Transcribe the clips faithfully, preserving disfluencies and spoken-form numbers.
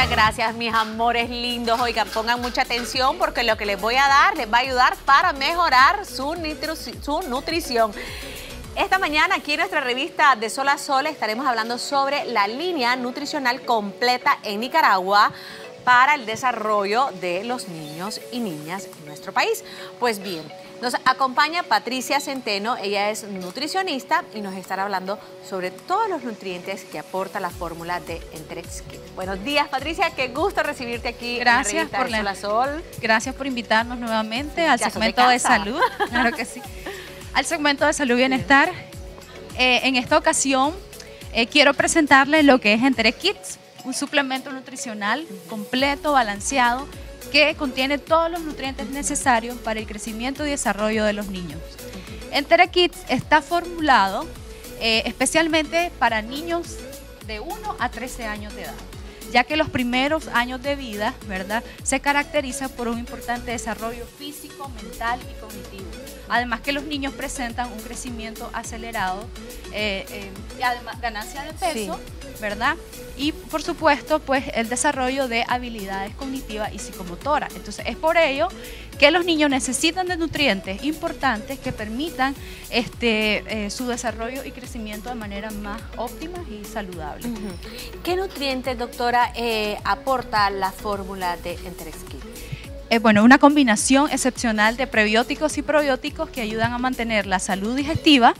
Muchas gracias, mis amores lindos. Oigan, pongan mucha atención porque lo que les voy a dar les va a ayudar para mejorar su, nitru su nutrición. Esta mañana aquí en nuestra revista De Sol a Sol estaremos hablando sobre la línea nutricional completa en Nicaragua para el desarrollo de los niños y niñas en nuestro país. Pues bien, nos acompaña Patricia Centeno, ella es nutricionista y nos estará hablando sobre todos los nutrientes que aporta la fórmula de Enterex Kids. Buenos días, Patricia, qué gusto recibirte aquí gracias en la revista por De la, Sol a Sol. Gracias por invitarnos nuevamente al Ya segmento de de salud. Claro que sí. Al segmento de salud y bienestar. Eh, en esta ocasión eh, quiero presentarles lo que es Enterex Kids, un suplemento nutricional completo, balanceado, que contiene todos los nutrientes necesarios para el crecimiento y desarrollo de los niños. Enterex Kids está formulado eh, especialmente para niños de uno a trece años de edad, ya que los primeros años de vida, ¿verdad?, se caracterizan por un importante desarrollo físico, mental y cognitivo. Además que los niños presentan un crecimiento acelerado eh, eh, y además ganancia de peso, sí, ¿verdad? Y por supuesto, pues el desarrollo de habilidades cognitivas y psicomotoras. Entonces es por ello que los niños necesitan de nutrientes importantes que permitan este, eh, su desarrollo y crecimiento de manera más óptima y saludable. Uh-huh. ¿Qué nutrientes, doctora, eh, aporta la fórmula de Enterex Kids? Eh, bueno, una combinación excepcional de prebióticos y probióticos que ayudan a mantener la salud digestiva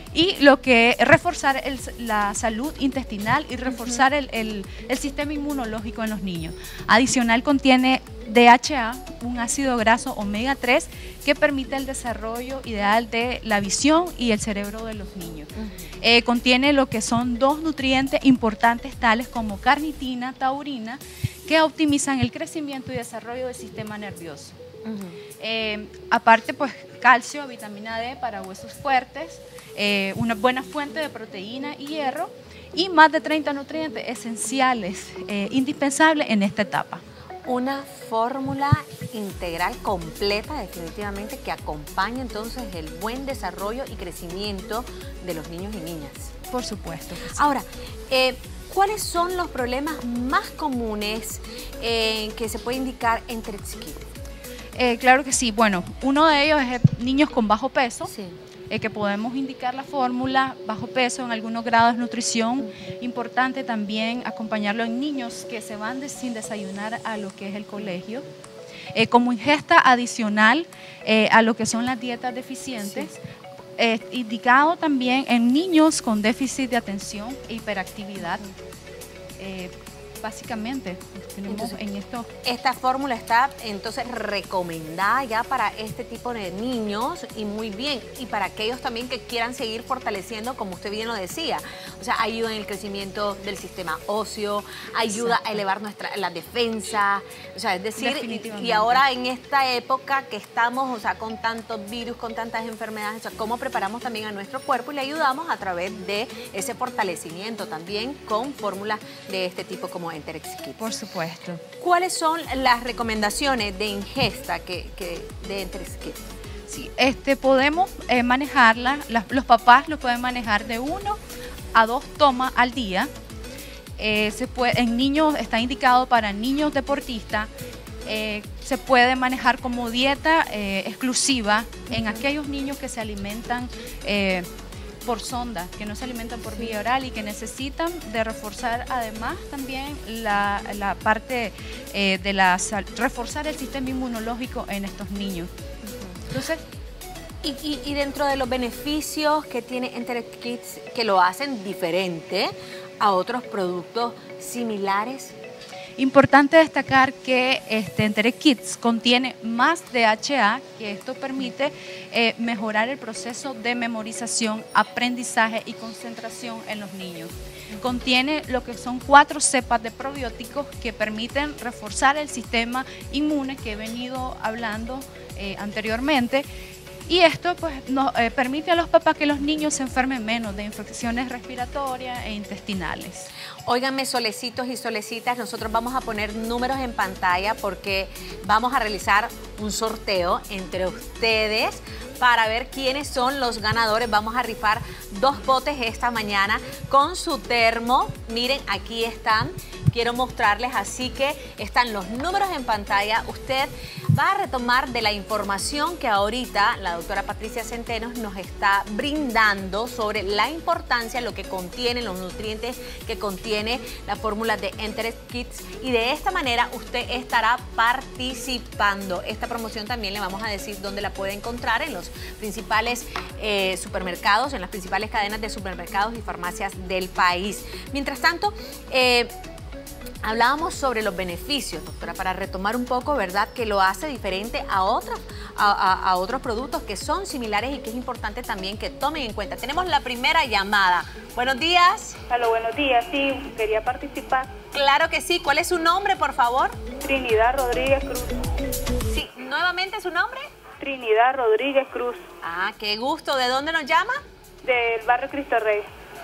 y lo que es reforzar el, la salud intestinal y reforzar uh-huh. el, el, el sistema inmunológico en los niños. Adicional contiene D H A, un ácido graso omega tres que permite el desarrollo ideal de la visión y el cerebro de los niños. Uh-huh. eh, contiene lo que son dos nutrientes importantes tales como carnitina, taurina, que optimizan el crecimiento y desarrollo del sistema nervioso. Uh-huh. eh, aparte, pues calcio, vitamina D para huesos fuertes, eh, una buena fuente de proteína y hierro y más de treinta nutrientes esenciales, eh, indispensables en esta etapa. Una fórmula integral completa definitivamente que acompaña entonces el buen desarrollo y crecimiento de los niños y niñas. Por supuesto que sí. Ahora, eh, ¿cuáles son los problemas más comunes eh, que se puede indicar en Enterex Kids? Eh, claro que sí. Bueno, uno de ellos es niños con bajo peso, sí. eh, que podemos indicar la fórmula bajo peso en algunos grados de nutrición. Uh-huh. Importante también acompañarlo en niños que se van de, sin desayunar a lo que es el colegio. Eh, como ingesta adicional eh, a lo que son las dietas deficientes. Sí. Eh, indicado también en niños con déficit de atención e hiperactividad. Eh, básicamente, tenemos entonces, en esto. Esta fórmula está entonces recomendada ya para este tipo de niños y muy bien. Y para aquellos también que quieran seguir fortaleciendo, como usted bien lo decía. O sea, ayuda en el crecimiento del sistema óseo, ayuda Exacto. a elevar nuestra la defensa. O sea, es decir, y, y ahora en esta época que estamos, o sea, con tantos virus, con tantas enfermedades, o sea, cómo preparamos también a nuestro cuerpo y le ayudamos a través de ese fortalecimiento también con fórmulas de este tipo como Enterex Kids. Por supuesto. ¿Cuáles son las recomendaciones de ingesta que, que de Enterex Kids? Sí, este, podemos eh, manejarla, las, los papás lo pueden manejar de uno a dos tomas al día. Eh, se puede, en niños está indicado para niños deportistas. Eh, se puede manejar como dieta eh, exclusiva en aquellos niños que se alimentan eh, por sonda, que no se alimentan por vía oral y que necesitan de reforzar además también la, la parte eh, de la reforzar el sistema inmunológico en estos niños. Uh-huh. Entonces, y, y, y dentro de los beneficios que tiene Enterex Kids que lo hacen diferente a otros productos similares. Importante destacar que este Enterex Kids contiene más D H A, que esto permite eh, mejorar el proceso de memorización, aprendizaje y concentración en los niños. Contiene lo que son cuatro cepas de probióticos que permiten reforzar el sistema inmune que he venido hablando eh, anteriormente. Y esto pues nos eh, permite a los papás que los niños se enfermen menos de infecciones respiratorias e intestinales. Óiganme, solecitos y solecitas, nosotros vamos a poner números en pantalla porque vamos a realizar un sorteo entre ustedes para ver quiénes son los ganadores. Vamos a rifar dos potes esta mañana con su termo. Miren, aquí están. Quiero mostrarles, así que están los números en pantalla. Usted va a retomar de la información que ahorita la doctora Patricia Centeno nos está brindando sobre la importancia, lo que contiene, los nutrientes que contiene la fórmula de Enterex Kids, y de esta manera usted estará participando. Esta promoción también le vamos a decir dónde la puede encontrar, en los principales eh, supermercados, en las principales cadenas de supermercados y farmacias del país. Mientras tanto, eh, hablábamos sobre los beneficios, doctora, para retomar un poco, ¿verdad?, que lo hace diferente a otros, a, a, a otros productos que son similares y que es importante también que tomen en cuenta. Tenemos la primera llamada. Buenos días. Hola, buenos días. Sí, quería participar. Claro que sí. ¿Cuál es su nombre, por favor? Trinidad Rodríguez Cruz. Sí, nuevamente su nombre. Trinidad Rodríguez Cruz. Ah, qué gusto. ¿De dónde nos llama? Del barrio Cristo Rey.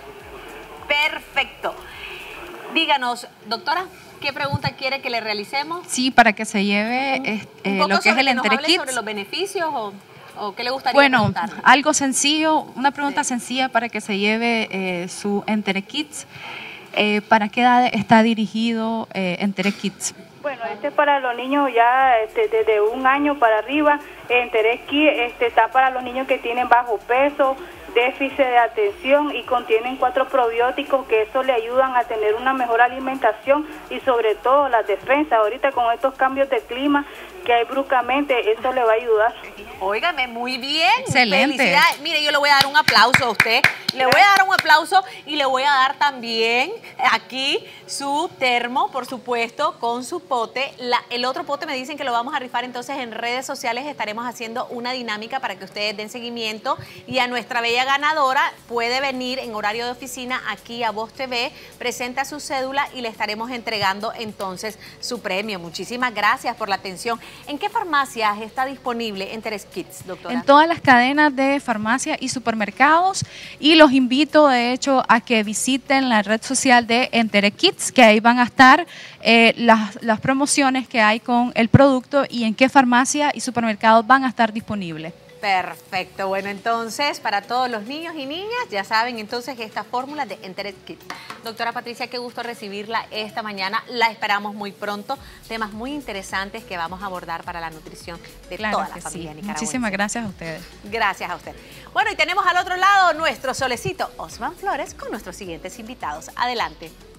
Perfecto. Díganos, doctora, ¿qué pregunta quiere que le realicemos? Sí, para que se lleve eh, eh, lo que es el Enterex Kids. ¿Sobre los beneficios o, o qué le gustaría Bueno, preguntar? algo sencillo, una pregunta Sí. sencilla para que se lleve eh, su Enterex Kids. Eh, ¿Para qué edad está dirigido eh, Enterex Kids? Bueno, este es para los niños ya este, desde un año para arriba. Enterex Kids este, está para los niños que tienen bajo peso, déficit de atención, y contienen cuatro probióticos que eso le ayudan a tener una mejor alimentación y sobre todo las defensas. Ahorita con estos cambios de clima que hay bruscamente, eso le va a ayudar. Óigame, muy bien. Excelente. Felicidades. Mire, yo le voy a dar un aplauso a usted. Le voy a dar un aplauso y le voy a dar también aquí su termo, por supuesto, con su pote. La, el otro pote me dicen que lo vamos a rifar, entonces en redes sociales estaremos haciendo una dinámica para que ustedes den seguimiento, y a nuestra bella ganadora puede venir en horario de oficina aquí a Voz T V, presenta su cédula y le estaremos entregando entonces su premio. Muchísimas gracias por la atención. ¿En qué farmacias está disponible Enterex Kids, doctora? En todas las cadenas de farmacia y supermercados, y los invito de hecho a que visiten la red social de Enterex Kids, que ahí van a estar eh, las, las promociones que hay con el producto y en qué farmacia y supermercados van a estar disponibles. Perfecto. Bueno, entonces, para todos los niños y niñas, ya saben entonces que esta fórmula de Enterex Kids. Doctora Patricia, qué gusto recibirla esta mañana. La esperamos muy pronto. Temas muy interesantes que vamos a abordar para la nutrición de Claro toda la que familia sí. nicaragüense. Muchísimas gracias a ustedes. Gracias a usted. Bueno, y tenemos al otro lado nuestro solecito, Osman Flores, con nuestros siguientes invitados. Adelante.